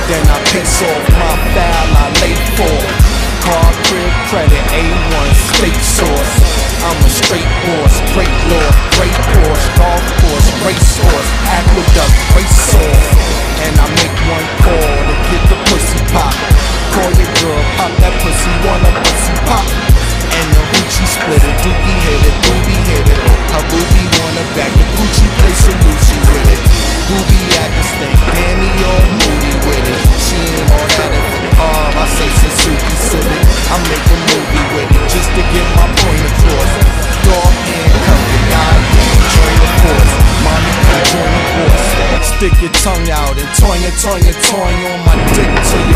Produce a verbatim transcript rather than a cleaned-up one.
then I pace off my foul I lay for. Car, crib, credit, A one, steak sauce. I'm a straight boss, great lord, great Porsche, golf course, racehorse, aqueduct, race off. And I make one call to get the pussy pop. Call your girl, pop that pussy, wanna pussy pop. And the hoochie splitter, dookie hit it, doobie hit it. Her booby wanna back the Gucci, play some Gucci with it. Booby actin' stink, Danny all moody with it. She ain't all that in for the arm, I say Suzuki silly. I make a movie with it, just to get my point across. Dog and cover, God damn, join the force. Mommy can join the force. Stick your tongue out and toin your, toin your, toin on my dick till